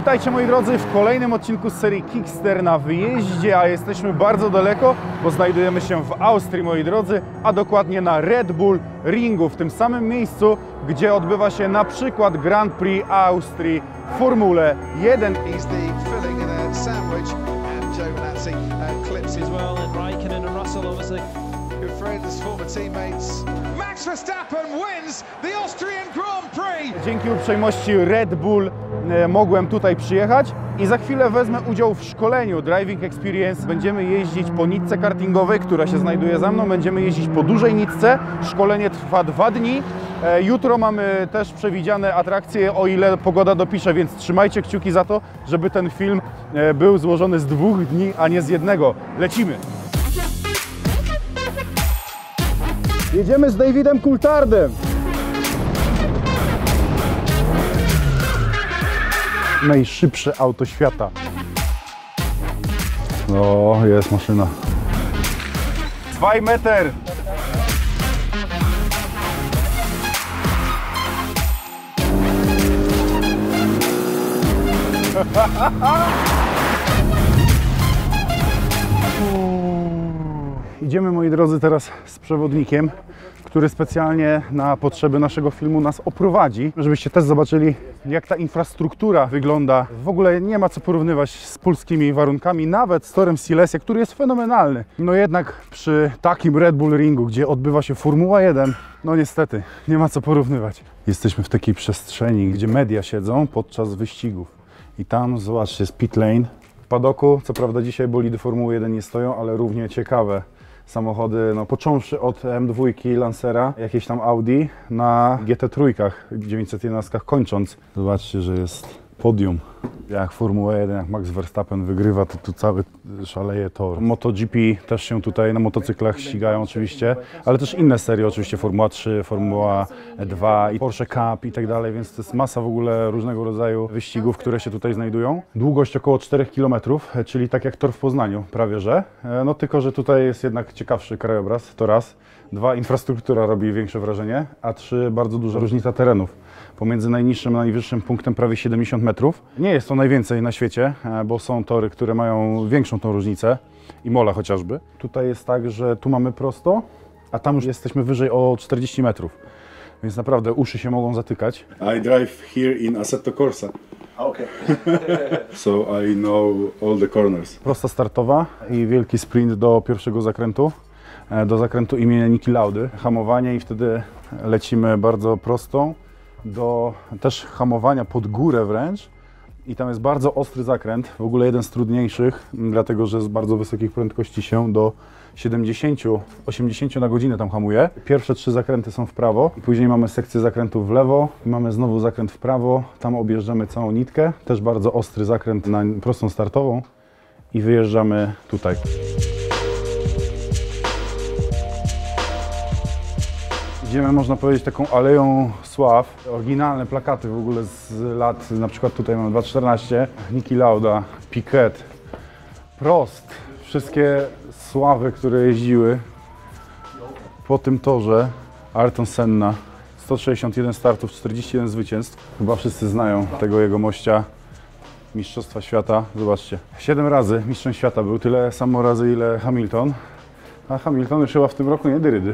Witajcie moi drodzy w kolejnym odcinku z serii Kickster na wyjeździe, a jesteśmy bardzo daleko, bo znajdujemy się w Austrii moi drodzy, a dokładnie na Red Bull Ringu, w tym samym miejscu, gdzie odbywa się na przykład Grand Prix Austrii w Formule 1. Max Verstappen wins the Austrian Grand Prix. Dzięki uprzejmości Red Bull mogłem tutaj przyjechać i za chwilę wezmę udział w szkoleniu Driving Experience. Będziemy jeździć po nitce kartingowej, która się znajduje za mną. Będziemy jeździć po dużej nitce. Szkolenie trwa 2 dni. Jutro mamy też przewidziane atrakcje, o ile pogoda dopisze, więc trzymajcie kciuki za to, żeby ten film był złożony z 2 dni, a nie z 1. Lecimy! Jedziemy z Davidem Coulthardem. Najszybsze auto świata. No, jest maszyna. 2 metr. Idziemy moi drodzy teraz z przewodnikiem, który specjalnie na potrzeby naszego filmu nas oprowadzi, żebyście też zobaczyli, jak ta infrastruktura wygląda. W ogóle nie ma co porównywać z polskimi warunkami, nawet z torem Silesia, który jest fenomenalny. No jednak przy takim Red Bull Ringu, gdzie odbywa się Formuła 1, no niestety nie ma co porównywać. Jesteśmy w takiej przestrzeni, gdzie media siedzą podczas wyścigów. I tam, zobaczcie, jest pit lane. W padoku, co prawda dzisiaj bolidy Formuły 1 nie stoją, ale równie ciekawe samochody, no począwszy od M2 Lancera, jakieś tam Audi, na GT3, 911 kończąc. Zobaczcie, że jest podium. Jak Formuła 1, jak Max Verstappen wygrywa, to tu cały szaleje tor. MotoGP też się tutaj na motocyklach ścigają oczywiście, ale też inne serie, oczywiście Formuła 3, Formuła 2 i Porsche Cup i tak dalej, więc to jest masa w ogóle różnego rodzaju wyścigów, które się tutaj znajdują. Długość około 4 km, czyli tak jak tor w Poznaniu, prawie że. No tylko, że tutaj jest jednak ciekawszy krajobraz, to raz. 2, infrastruktura robi większe wrażenie, a 3, bardzo duża różnica terenów. Pomiędzy najniższym a najwyższym punktem prawie 70 metrów. Nie jest to najwięcej na świecie, bo są tory, które mają większą tą różnicę. Imola chociażby. Tutaj jest tak, że tu mamy prosto, a tam już jesteśmy wyżej o 40 metrów. Więc naprawdę uszy się mogą zatykać. I drive here in Assetto Corsa. Okay. So I know all the corners. Prosta startowa i wielki sprint do pierwszego zakrętu. Do zakrętu imienia Niki Laudy. Hamowanie i wtedy lecimy bardzo prostą. Do też hamowania pod górę wręcz i tam jest bardzo ostry zakręt, w ogóle jeden z trudniejszych, dlatego że z bardzo wysokich prędkości się do 70-80 na godzinę tam hamuje. Pierwsze 3 zakręty są w prawo, później mamy sekcję zakrętów w lewo, mamy znowu zakręt w prawo, tam objeżdżamy całą nitkę, też bardzo ostry zakręt na prostą startową i wyjeżdżamy tutaj. Idziemy, można powiedzieć, taką aleją sław. Oryginalne plakaty w ogóle z lat, na przykład tutaj mamy 2014, Niki Lauda, Piquet, Prost. Wszystkie sławy, które jeździły po tym torze. Ayrton Senna, 161 startów, 41 zwycięstw. Chyba wszyscy znają tego jego mościa. Mistrzostwa świata, zobaczcie. 7 razy mistrzem świata był, tyle samo razy ile Hamilton. A Hamilton już chyba w tym roku nie dyrydy.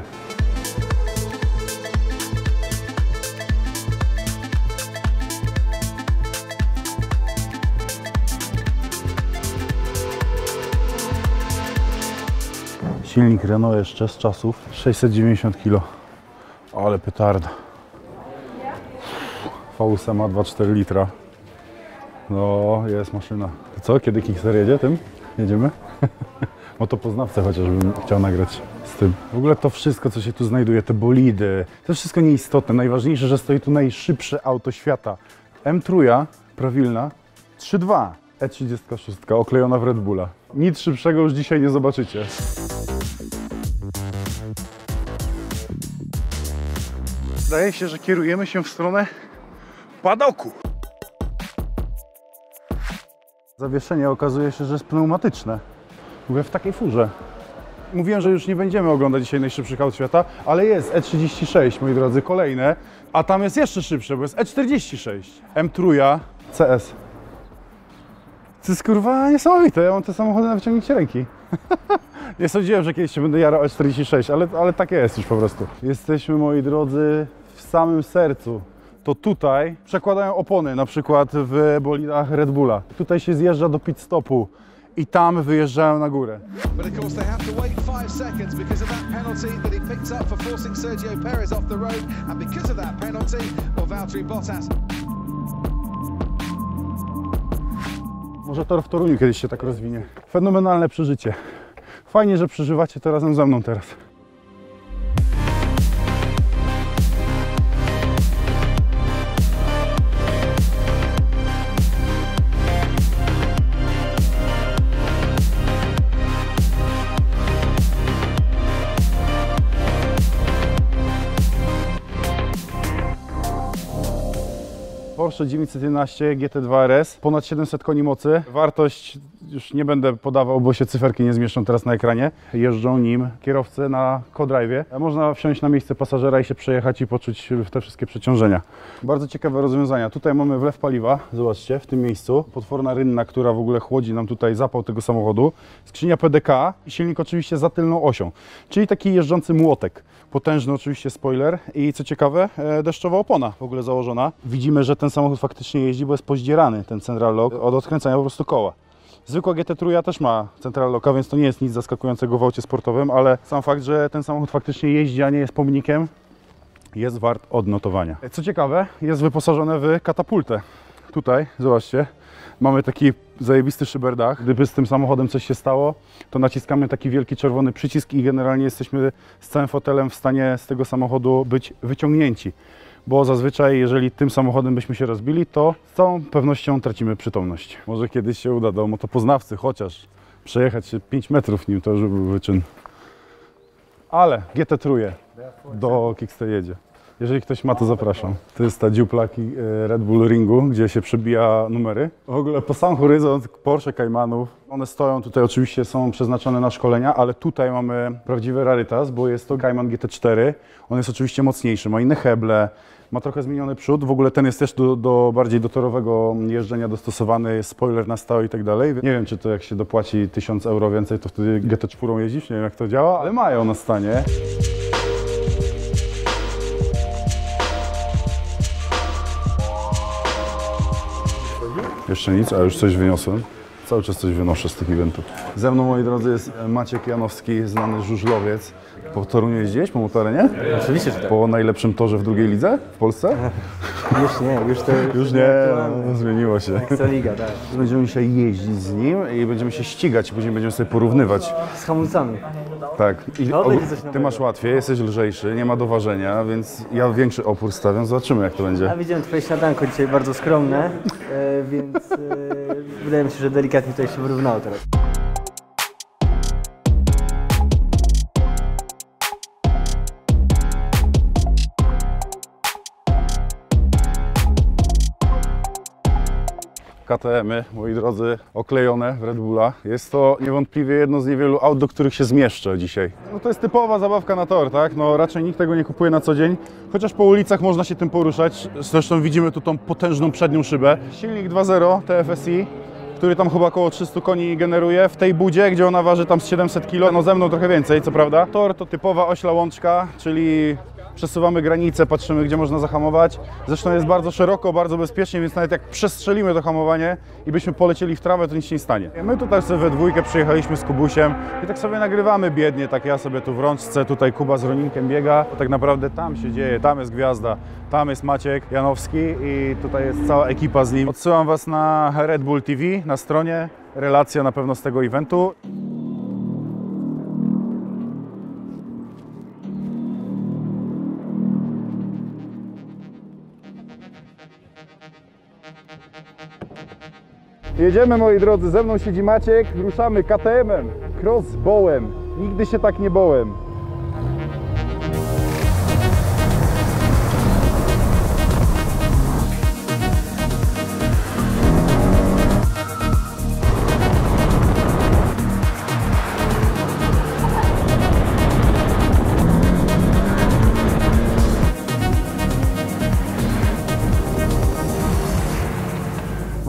Silnik Renault jeszcze z czasów, 690 kg, ale petarda. V8 ma 2,4 litra. No, jest maszyna. To co, kiedy Kickster jedzie tym? Jedziemy? Motopoznawcę chociażbym chciał nagrać z tym. W ogóle to wszystko, co się tu znajduje, te bolidy, to wszystko nieistotne. Najważniejsze, że stoi tu najszybsze auto świata. M3, prawilna, 3.2. E36, oklejona w Red Bulla. Nic szybszego już dzisiaj nie zobaczycie. Zdaje się, że kierujemy się w stronę padoku. Zawieszenie okazuje się, że jest pneumatyczne. Mówię w takiej furze. Mówiłem, że już nie będziemy oglądać dzisiaj najszybszych aut świata, ale jest E36, moi drodzy, kolejne. A tam jest jeszcze szybsze, bo jest E46. M3 CS. To jest kurwa niesamowite, ja mam te samochody na wyciągnięcie ręki. Nie sądziłem, że kiedyś się będę jarał E46, ale takie jest już po prostu. Jesteśmy, moi drodzy, w samym sercu. To tutaj przekładają opony, na przykład w bolidach Red Bulla. Tutaj się zjeżdża do pit stopu i tam wyjeżdżają na górę. But of course they have to wait 5 seconds because of that penalty that he picked up for forcing Sergio Perez off the road, and because of that penalty, well, Valtteri Bottas. Może tor w Toruniu kiedyś się tak rozwinie. Fenomenalne przeżycie. Fajnie, że przeżywacie to razem ze mną teraz. Porsche 911 GT2 RS, ponad 700 koni mocy. Wartość już nie będę podawał, bo się cyferki nie zmieszczą teraz na ekranie. Jeżdżą nim kierowcy na co-drive'ie. Można wsiąść na miejsce pasażera i się przejechać i poczuć te wszystkie przeciążenia. Bardzo ciekawe rozwiązania. Tutaj mamy wlew paliwa, zobaczcie, w tym miejscu. Potworna rynna, która w ogóle chłodzi nam tutaj zapał tego samochodu. Skrzynia PDK i silnik oczywiście za tylną osią, czyli taki jeżdżący młotek. Potężny oczywiście spoiler i co ciekawe, deszczowa opona w ogóle założona. Widzimy, że ten samochód faktycznie jeździ, bo jest pozdzierany ten central lock od odkręcania po prostu koła. Zwykła GT3 też ma central locka, więc to nie jest nic zaskakującego w aucie sportowym, ale sam fakt, że ten samochód faktycznie jeździ, a nie jest pomnikiem, jest wart odnotowania. Co ciekawe, jest wyposażone w katapultę. Tutaj, zobaczcie, mamy taki zajebisty szyberdach. Gdyby z tym samochodem coś się stało, to naciskamy taki wielki czerwony przycisk i generalnie jesteśmy z całym fotelem w stanie z tego samochodu być wyciągnięci. Bo zazwyczaj, jeżeli tym samochodem byśmy się rozbili, to z całą pewnością tracimy przytomność. Może kiedyś się uda do motopoznawcy chociaż przejechać się 5 metrów nim, to już był wyczyn. Ale GT3 do Kickstay jedzie. Jeżeli ktoś ma, to zapraszam. To jest ta dziuplaki Red Bull Ringu, gdzie się przebija numery. W ogóle po sam horyzont Porsche Caymanów. One stoją tutaj, oczywiście są przeznaczone na szkolenia, ale tutaj mamy prawdziwy rarytas, bo jest to Cayman GT4. On jest oczywiście mocniejszy, ma inne heble, ma trochę zmieniony przód. W ogóle ten jest też bardziej do torowego jeżdżenia dostosowany, jest spoiler na stałe i tak dalej. Nie wiem, czy to jak się dopłaci 1000 euro więcej, to wtedy GT4 jeździsz, nie wiem jak to działa, ale mają na stanie. Jeszcze nic, a już coś wyniosłem. Cały czas coś wynoszę z tych eventów. Ze mną, moi drodzy, jest Maciek Janowski, znany żużlowiec. Po Toruniu jeździłeś po motorenie? Oczywiście, że tak. Po najlepszym torze w drugiej lidze w Polsce? Już nie, już to Już nie, no, zmieniło się. Ekstraliga, tak. Będziemy dzisiaj jeździć z nim i będziemy się ścigać, później będziemy sobie porównywać. Z hamulcami. Tak. I będzie coś ty nowego. masz łatwiej, jesteś lżejszy, nie ma doważenia, więc ja większy opór stawiam. Zobaczymy, jak to będzie. Ja widziałem twoje śniadanko dzisiaj bardzo skromne, więc wydaje mi się, że delikatnie to się wyrównało teraz. KTM-y, moi drodzy, oklejone w Red Bulla. Jest to niewątpliwie jedno z niewielu aut, do których się zmieszczę dzisiaj. No to jest typowa zabawka na tor, tak? No raczej nikt tego nie kupuje na co dzień, chociaż po ulicach można się tym poruszać. Zresztą widzimy tu tą potężną przednią szybę. Silnik 2.0 TFSI, który tam chyba około 300 koni generuje w tej budzie, gdzie ona waży tam z 700 kg, no ze mną trochę więcej, co prawda. Tor to typowa ośla łączka, czyli przesuwamy granice, patrzymy, gdzie można zahamować. Zresztą jest bardzo szeroko, bardzo bezpiecznie, więc nawet jak przestrzelimy to hamowanie i byśmy polecieli w trawę, to nic się nie stanie. My tutaj sobie we dwójkę przyjechaliśmy z Kubusiem i tak sobie nagrywamy biednie, tak ja sobie tu w rączce, tutaj Kuba z Roninkiem biega. Bo tak naprawdę tam się dzieje, tam jest gwiazda, tam jest Maciek Janowski i tutaj jest cała ekipa z nim. Odsyłam Was na Red Bull TV, na stronie, relacja na pewno z tego eventu. Jedziemy, moi drodzy, ze mną siedzi Maciek, ruszamy KTM-em, crossbowem, nigdy się tak nie bołem.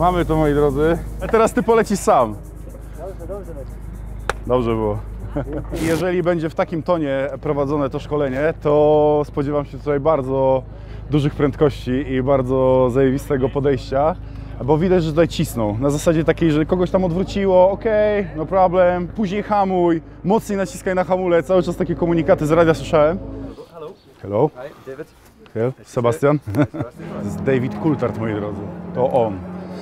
Mamy to, moi drodzy. A teraz ty polecisz sam. Dobrze leci. Dobrze było. Jeżeli będzie w takim tonie prowadzone to szkolenie, to spodziewam się tutaj bardzo dużych prędkości i bardzo zajebistego podejścia, bo widać, że tutaj cisną. Na zasadzie takiej, że kogoś tam odwróciło, ok, no problem, później hamuj, mocniej naciskaj na hamulec, cały czas takie komunikaty z radia słyszałem. Hello. Hello. Hi, David. Hello. Sebastian. To jest David Coulthard, moi drodzy. To on.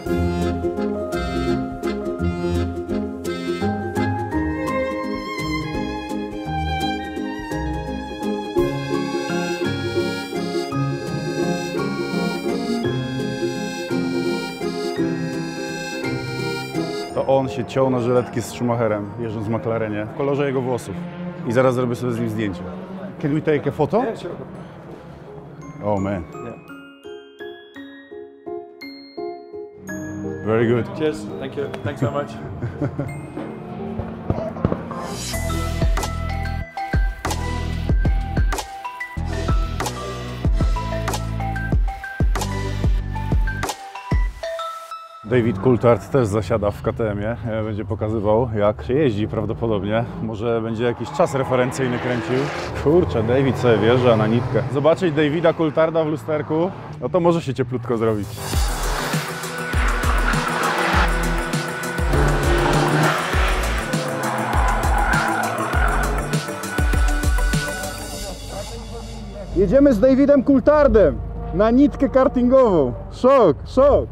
To on się ciął na żyletki z Schumacherem, jeżdżąc w McLarenie, w kolorze jego włosów. I zaraz zrobię sobie z nim zdjęcie. Can we take a photo? Yeah, sure. Oh man. Very good. Cheers. Thank you. Thanks so much. David Coulthard też zasiada w KTM-ie, będzie pokazywał, jak się jeździ prawdopodobnie. Może będzie jakiś czas referencyjny kręcił. Kurczę, David sobie wjeżdża na nitkę. Zobaczyć Davida Coultharda w lusterku, no to może się cieplutko zrobić. Jedziemy z Davidem Coulthardem na nitkę kartingową. Szok, szok!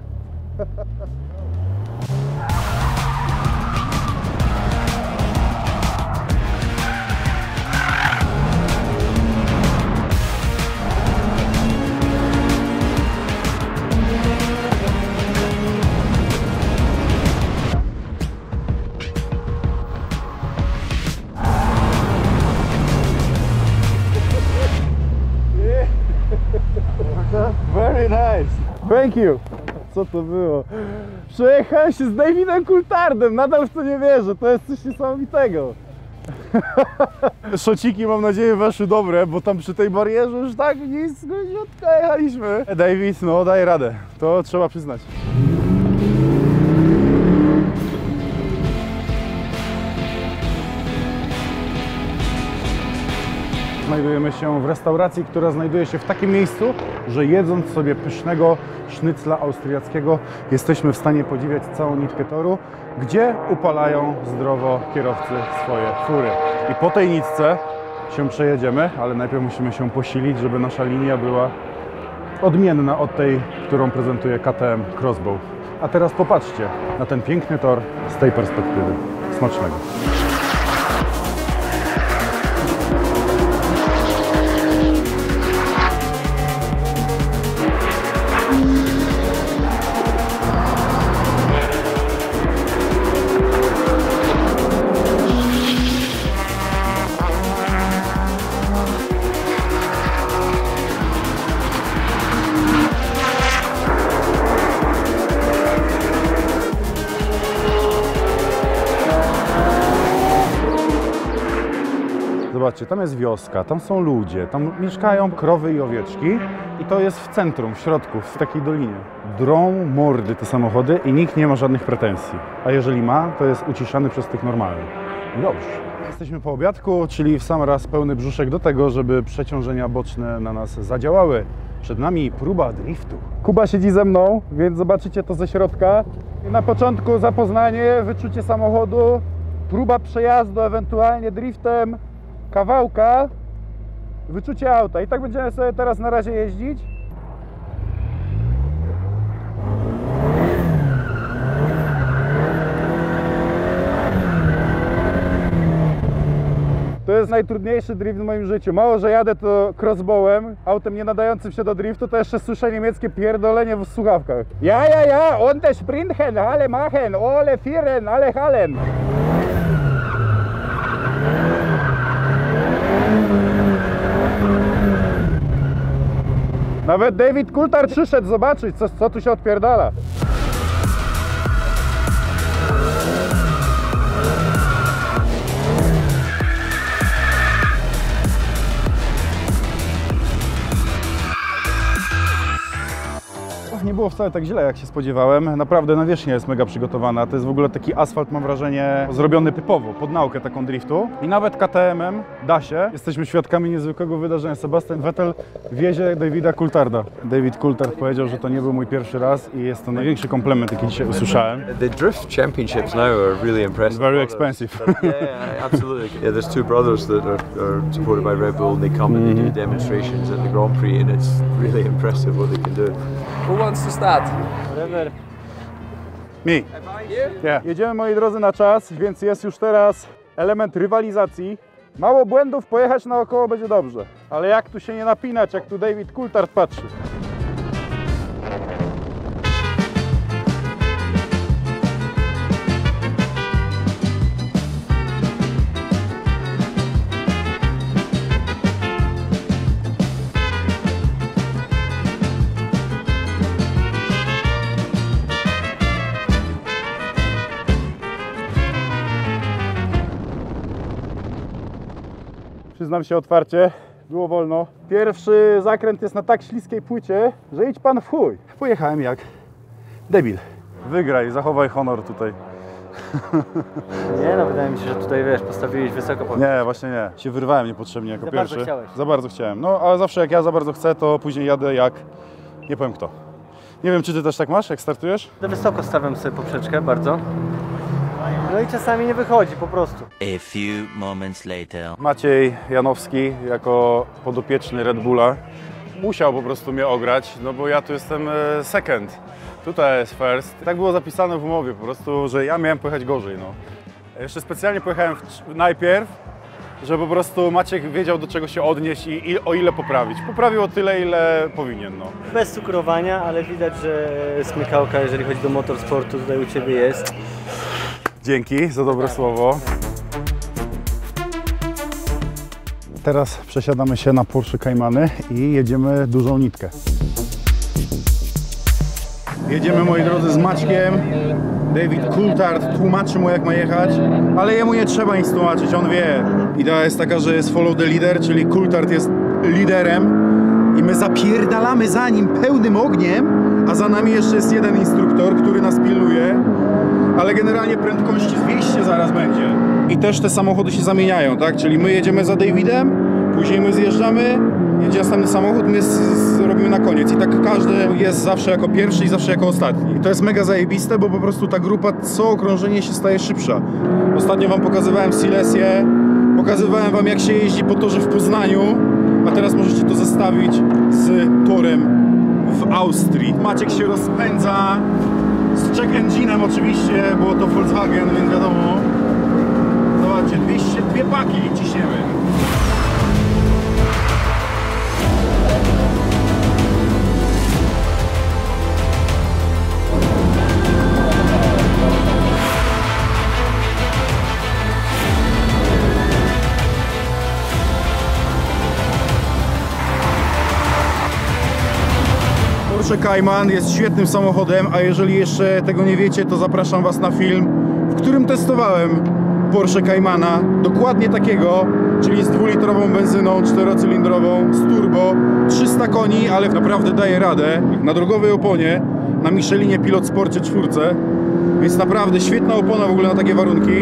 Very nice. Thank you. Co to było? Przejechałem się z Davidem Coulthardem, nadal w to nie wierzę, to jest coś niesamowitego. Szociki, mam nadzieję, weszły dobre, bo tam przy tej barierze już tak nisko jechaliśmy. David, no daj radę, to trzeba przyznać. Znajdujemy się w restauracji, która znajduje się w takim miejscu, że jedząc sobie pysznego sznycla austriackiego jesteśmy w stanie podziwiać całą nitkę toru, gdzie upalają zdrowo kierowcy swoje fury. I po tej nitce się przejedziemy, ale najpierw musimy się posilić, żeby nasza linia była odmienna od tej, którą prezentuje KTM Crossbow. A teraz popatrzcie na ten piękny tor z tej perspektywy. Smacznego! Zobaczcie, tam jest wioska, tam są ludzie, tam mieszkają krowy i owieczki i to jest w centrum, w środku, w takiej dolinie. Drą mordy te samochody i nikt nie ma żadnych pretensji. A jeżeli ma, to jest uciszany przez tych normalnych. I dobrze. Jesteśmy po obiadku, czyli w sam raz pełny brzuszek do tego, żeby przeciążenia boczne na nas zadziałały. Przed nami próba driftu. Kuba siedzi ze mną, więc zobaczycie to ze środka. Na początku zapoznanie, wyczucie samochodu, próba przejazdu, ewentualnie driftem, kawałka, wyczucie auta. I tak będziemy sobie teraz na razie jeździć. To jest najtrudniejszy drift w moim życiu. Mało, że jadę to crossbowem, autem nie nadającym się do driftu, to jeszcze słyszę niemieckie pierdolenie w słuchawkach. Ja, und der Sprinten, alle machen, alle vieren, alle hallen. Nawet David Coulthard przyszedł zobaczyć, co tu się odpierdala. Nie było było wcale tak źle, jak się spodziewałem. Naprawdę nawierzchnia jest mega przygotowana. To jest w ogóle taki asfalt, mam wrażenie, zrobiony typowo, pod naukę taką driftu. I nawet KTM-em da się. Jesteśmy świadkami niezwykłego wydarzenia. Sebastian Vettel wiezie Davida Coultharda. David Coulthard powiedział, że to nie był mój pierwszy raz i jest to największy komplement, jaki dzisiaj usłyszałem. The drift championships now are really impressive. Very expensive. Yeah, absolutely. Yeah, there's two brothers that are supported by Red Bull, and they come and they do demonstrations at the Grand Prix, and it's really impressive what they can do. Who wants to start? Whatever. Mi. Yeah. Jedziemy, moi drodzy, na czas, więc jest już teraz element rywalizacji. Mało błędów, pojechać naokoło będzie dobrze. Ale jak tu się nie napinać, jak tu David Coulthard patrzy. Przyznam się otwarcie, było wolno. Pierwszy zakręt jest na tak śliskiej płycie, że idź pan w chuj. Pojechałem jak debil. Wygraj, zachowaj honor tutaj. Nie no, wydaje mi się, że tutaj wiesz, postawiłeś wysoko. Nie, właśnie nie. Się wyrwałem niepotrzebnie jako Za pierwszy. bardzo chciałeś. Za bardzo chciałem. No, ale zawsze jak ja za bardzo chcę, to później jadę jak... nie powiem kto. Nie wiem, czy ty też tak masz, jak startujesz? Za wysoko stawiam sobie poprzeczkę, bardzo. No i czasami nie wychodzi po prostu. A few moments later. Maciej Janowski jako podopieczny Red Bulla musiał po prostu mnie ograć, no bo ja tu jestem second, tutaj jest first. Tak było zapisane w umowie po prostu, że ja miałem pojechać gorzej. No. Jeszcze specjalnie pojechałem najpierw, żeby po prostu Maciek wiedział, do czego się odnieść i o ile poprawić. Poprawił o tyle, ile powinien. No. Bez cukrowania, ale widać, że smykałka, jeżeli chodzi do motorsportu, tutaj u Ciebie jest. Dzięki za dobre słowo. Teraz przesiadamy się na Porsche Caymany i jedziemy dużą nitkę. Jedziemy, moi drodzy, z Maćkiem. David Coulthard tłumaczy mu, jak ma jechać, ale jemu nie trzeba nic tłumaczyć, on wie. Idea jest taka, że jest follow the leader, czyli Coulthard jest liderem i my zapierdalamy za nim pełnym ogniem, a za nami jeszcze jest jeden instruktor, który nas pilnuje. Ale generalnie prędkości 200 zaraz będzie. I też te samochody się zamieniają, tak? Czyli my jedziemy za Davidem, później my zjeżdżamy, jedzie następny samochód, my robimy na koniec. I tak każdy jest zawsze jako pierwszy i zawsze jako ostatni. I to jest mega zajebiste, bo po prostu ta grupa co okrążenie się staje szybsza. Ostatnio wam pokazywałem Silesię, pokazywałem wam, jak się jeździ po torze w Poznaniu, a teraz możecie to zestawić z torem w Austrii. Maciek się rozpędza. Z check engine'em oczywiście, było to Volkswagen, więc wiadomo. Zobaczcie, 202 paki ciśniemy. Porsche Cayman jest świetnym samochodem, a jeżeli jeszcze tego nie wiecie, to zapraszam was na film, w którym testowałem Porsche Caymana, dokładnie takiego, czyli z 2-litrową benzyną, 4-cylindrową, z turbo, 300 koni, ale naprawdę daje radę. Na drogowej oponie, na Michelinie Pilot Sporcie 4, więc naprawdę świetna opona w ogóle na takie warunki.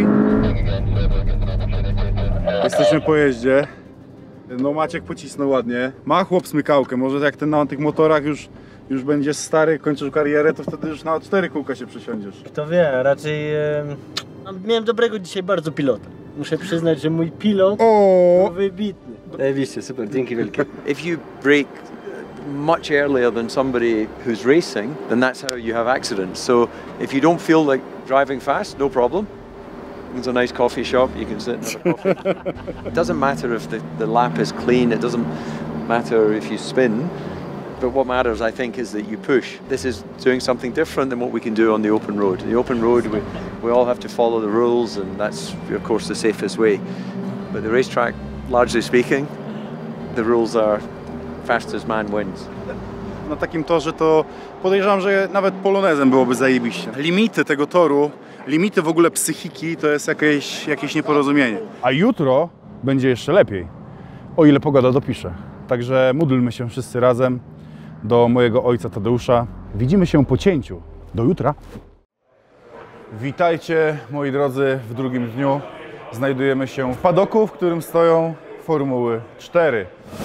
Jesteśmy po jeździe. No Maciek pocisnął ładnie. Ma chłop smykałkę, może jak ten na tych motorach już będziesz stary, kończysz karierę, to wtedy już na 4 kółka się przesiądziesz. Kto wie, raczej miałem dobrego dzisiaj bardzo pilota. Muszę przyznać, że mój pilot był wybitny. Zajebiście, super, dzięki wielkie. If you brake much earlier than somebody who's racing, then that's how you have accidents. So if you don't feel like driving fast, no problem. There's a nice coffee shop, you can sit and have a coffee. It doesn't matter if the lap is clean, it doesn't matter if you spin. But what matters, I think, is that you push. This is doing something different than what we can do on the open road. The open road, we all have to follow the rules, and that's, of course, the safest way. But the racetrack, largely speaking, the rules are fastest man wins. Na takim torze to podejrzewam, że nawet polonezem byłoby zajebiście. Limity tego toru, limity w ogóle psychiki to jest jakieś nieporozumienie. A jutro będzie jeszcze lepiej, o ile pogoda dopisze. Także módlmy się wszyscy razem do mojego ojca Tadeusza. Widzimy się po cięciu. Do jutra. Witajcie, moi drodzy, w drugim dniu. Znajdujemy się w padoku, w którym stoją Formuły 4.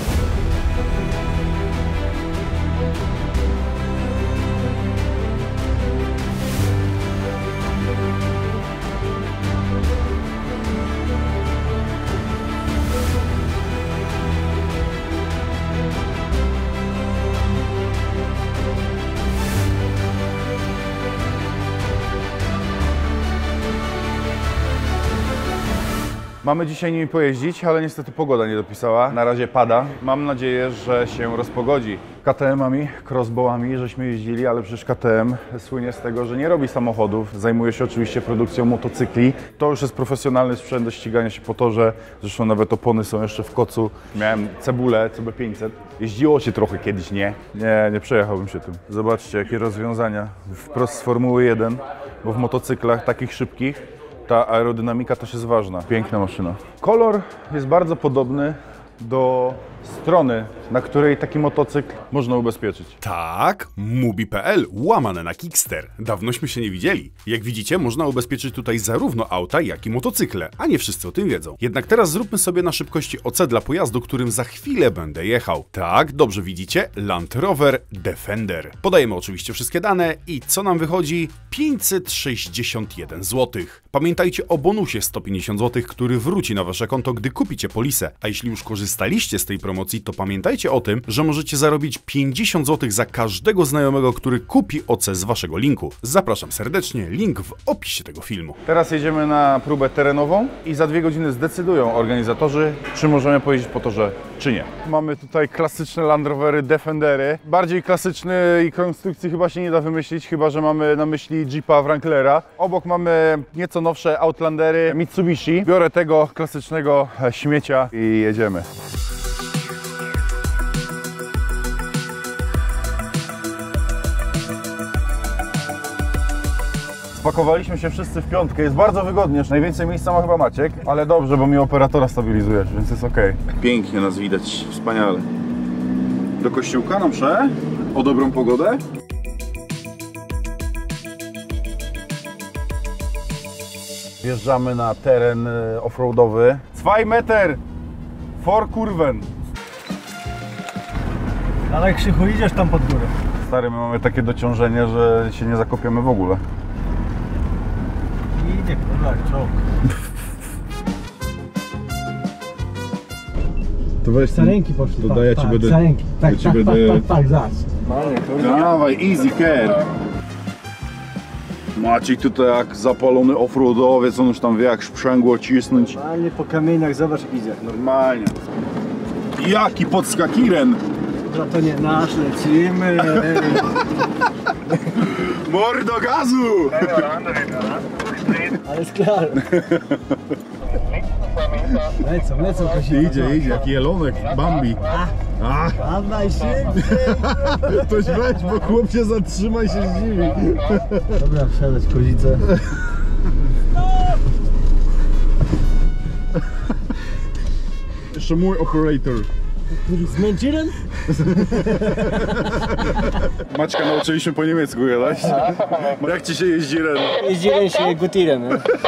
Mamy dzisiaj nimi pojeździć, ale niestety pogoda nie dopisała. Na razie pada. Mam nadzieję, że się rozpogodzi. KTM-ami, crossbowami żeśmy jeździli, ale przecież KTM słynie z tego, że nie robi samochodów. Zajmuje się oczywiście produkcją motocykli. To już jest profesjonalny sprzęt do ścigania się po torze. Zresztą nawet opony są jeszcze w kocu. Miałem cebulę CB500. Jeździło się trochę kiedyś, nie przejechałbym się tym. Zobaczcie, jakie rozwiązania wprost z Formuły 1, bo w motocyklach takich szybkich ta aerodynamika też jest ważna. Piękna maszyna. Kolor jest bardzo podobny do strony, na której taki motocykl można ubezpieczyć. Tak, mubi.pl łamane na Kickster. Dawnośmy się nie widzieli. Jak widzicie, można ubezpieczyć tutaj zarówno auta, jak i motocykle, a nie wszyscy o tym wiedzą. Jednak teraz zróbmy sobie na szybkości OC dla pojazdu, którym za chwilę będę jechał. Tak, dobrze widzicie, Land Rover Defender. Podajemy oczywiście wszystkie dane i co nam wychodzi? 561 zł. Pamiętajcie o bonusie 150 zł, który wróci na wasze konto, gdy kupicie polisę. A jeśli już korzystaliście z tej promocji, to pamiętajcie o tym, że możecie zarobić 50 zł za każdego znajomego, który kupi OC z waszego linku. Zapraszam serdecznie, link w opisie tego filmu. Teraz jedziemy na próbę terenową i za 2 godziny zdecydują organizatorzy, czy możemy pojeździć po torze, czy nie. Mamy tutaj klasyczne Land Rovery Defendery. Bardziej klasycznej konstrukcji chyba się nie da wymyślić, chyba że mamy na myśli Jeepa Wranglera. Obok mamy nieco nowsze Outlandery Mitsubishi. Biorę tego klasycznego śmiecia i jedziemy. Spakowaliśmy się wszyscy w piątkę, jest bardzo wygodnie, najwięcej miejsca ma chyba Maciek, ale dobrze, bo mi operatora stabilizujesz, więc jest ok. Pięknie nas widać, wspaniale. Do kościółka na mszę, o dobrą pogodę. Wjeżdżamy na teren offroadowy. 2 Meter, for Kurven. Ale Krzychu, idziesz tam pod górę. Stary, my mamy takie dociążenie, że się nie zakopiemy w ogóle. Idzie, tak, czołg. To weź Za ręki poszli. To ja ci będę... Za ręki. Tak, tak, zaraz. Dawaj, easy care. Maciek tutaj jak zapalony offroadowiec, on już tam wie jak sprzęgło cisnąć. Normalnie po kamieniach, zobacz jak idzie. Normalnie. Jaki podskakiren! Dobra, to nie nasz, lecimy. Mordo gazu! Ale sklar. Lecą kozi. Idzie, jaki jelonek, Bambi. Dawaj szybciej. Ktoś weź, bo chłop się zatrzyma i się zdziwi. Dobra, wsiadać kozicę. Jeszcze mój operator. Zmęczyłem? Maćka nauczyliśmy po niemiecku gadać. Jak ci się jeździ Ren? Jeździłem się Gutirem.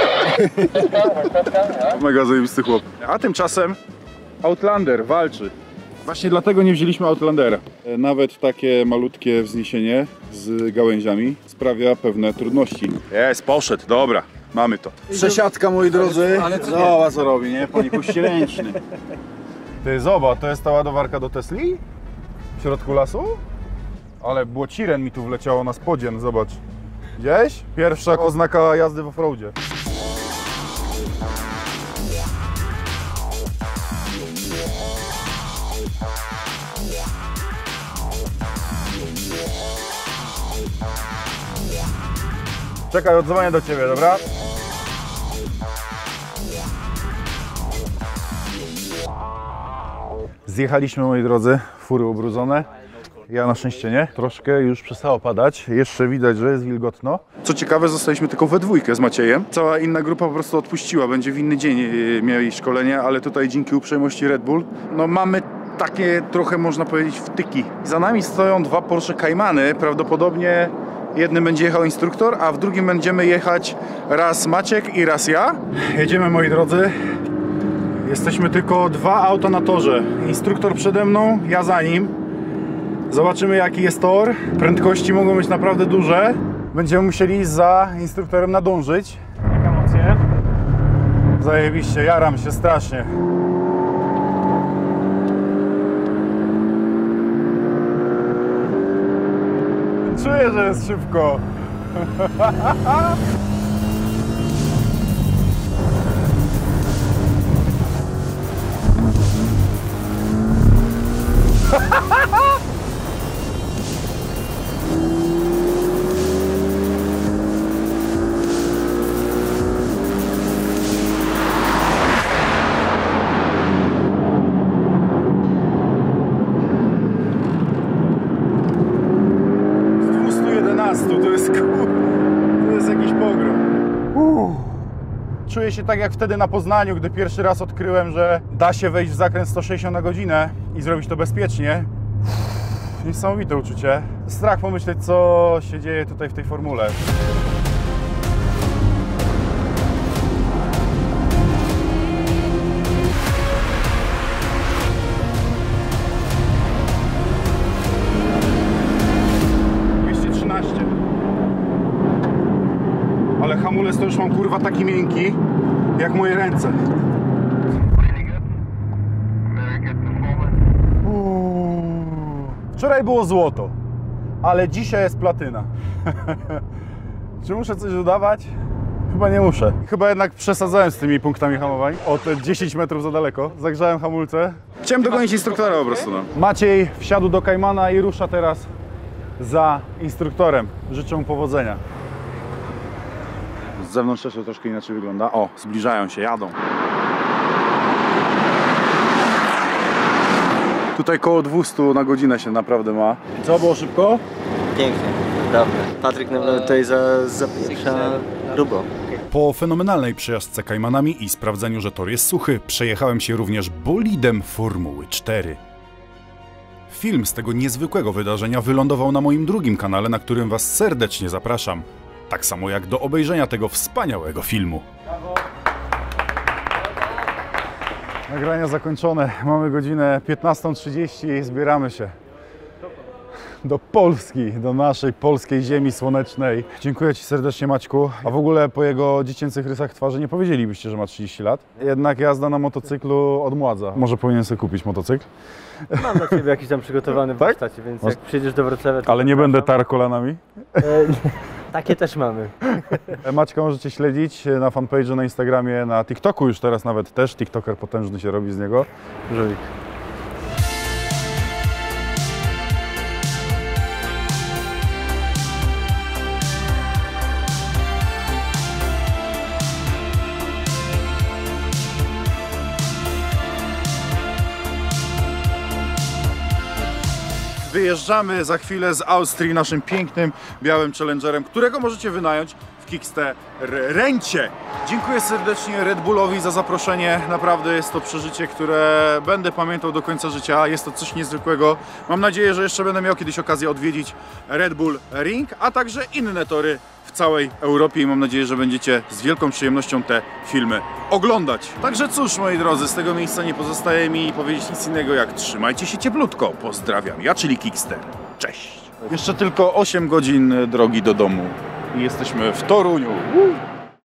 Mega zajebisty chłop. A tymczasem Outlander walczy. Właśnie dlatego nie wzięliśmy Outlandera. Nawet takie malutkie wzniesienie z gałęziami sprawia pewne trudności. Jest, poszedł, dobra, mamy to. Przesiadka, moi drodzy. Zobacz co robi, nie? Pani pościelęczny. Ty, zobacz, to jest ta ładowarka do Tesli? W środku lasu? Ale błociren mi tu wleciało na spodzien, zobacz. Gdzieś? Pierwsza oznaka jazdy w offroadzie. Czekaj, odzwonię do ciebie, dobra? Zjechaliśmy, moi drodzy, fury ubrudzone. Ja na szczęście nie. Troszkę już przestało padać. Jeszcze widać, że jest wilgotno. Co ciekawe, zostaliśmy tylko we dwójkę z Maciejem. Cała inna grupa po prostu odpuściła. Będzie w inny dzień mieli szkolenie, ale tutaj dzięki uprzejmości Red Bull no mamy takie trochę można powiedzieć wtyki. Za nami stoją dwa Porsche Caymany, prawdopodobnie jednym będzie jechał instruktor, a w drugim będziemy jechać raz Maciek i raz ja. Jedziemy, moi drodzy. Jesteśmy tylko dwa auta na torze. Instruktor przede mną, ja za nim. Zobaczymy, jaki jest tor. Prędkości mogą być naprawdę duże. Będziemy musieli za instruktorem nadążyć. Emocje. Zajebiście, jaram się strasznie. Czuję, że jest szybko. To jest jakiś pogrom. Czuję się tak jak wtedy na Poznaniu, gdy pierwszy raz odkryłem, że da się wejść w zakręt 160 na godzinę i zrobić to bezpiecznie. Niesamowite uczucie. Strach pomyśleć, co się dzieje tutaj w tej formule. Ale hamulec to już mam, kurwa, taki miękki jak moje ręce. Wczoraj było złoto, ale dzisiaj jest platyna. Czy muszę coś dodawać? Chyba nie muszę. Chyba jednak przesadzałem z tymi punktami hamowań. O te 10 metrów za daleko. Zagrzałem hamulce. Chciałem dogonić instruktora po prostu. No. Maciej wsiadł do Caymana i rusza teraz za instruktorem. Życzę mu powodzenia. Z zewnątrz też to troszkę inaczej wygląda. O, zbliżają się, jadą. Tutaj koło 200 na godzinę się naprawdę ma. Co, było szybko? Pięknie, naprawdę. Patryk naprawdę tutaj zapieprza grubo. Po fenomenalnej przejażdżce Caymanami i sprawdzeniu, że tor jest suchy, przejechałem się również bolidem Formuły 4. Film z tego niezwykłego wydarzenia wylądował na moim drugim kanale, na którym Was serdecznie zapraszam. Tak samo jak do obejrzenia tego wspaniałego filmu. Nagrania zakończone. Mamy godzinę 15:30 i zbieramy się do Polski, do naszej polskiej ziemi słonecznej. Dziękuję Ci serdecznie, Maćku. A w ogóle po jego dziecięcych rysach twarzy nie powiedzielibyście, że ma 30 lat. Jednak jazda na motocyklu odmładza. Może powinien sobie kupić motocykl. Mam dla Ciebie jakiś tam przygotowany w Tak? postaci, więc jak przyjedziesz do Wrocławia... to Ale nie będę tarł kolanami. Takie też mamy. Maćka możecie śledzić na fanpage'u, na Instagramie, na TikToku już teraz nawet też. TikToker potężny się robi z niego. Żółwik. Wyjeżdżamy za chwilę z Austrii naszym pięknym, białym Challengerem, którego możecie wynająć w Kickster-Rencie. Dziękuję serdecznie Red Bullowi za zaproszenie. Naprawdę jest to przeżycie, które będę pamiętał do końca życia. Jest to coś niezwykłego. Mam nadzieję, że jeszcze będę miał kiedyś okazję odwiedzić Red Bull Ring, a także inne tory w całej Europie i mam nadzieję, że będziecie z wielką przyjemnością te filmy oglądać. Także cóż, moi drodzy, z tego miejsca nie pozostaje mi powiedzieć nic innego jak trzymajcie się cieplutko. Pozdrawiam, ja, czyli Kickster. Cześć! Jeszcze tylko 8 godzin drogi do domu i jesteśmy w Toruniu.